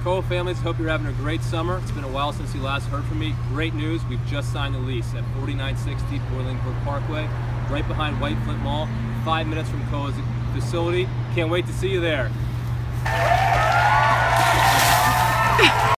Koa families, hope you're having a great summer. It's been a while since you last heard from me. Great news, we've just signed the lease at 4960 Bolingbrook Parkway, right behind White Flint Mall, 5 minutes from Koa's facility. Can't wait to see you there.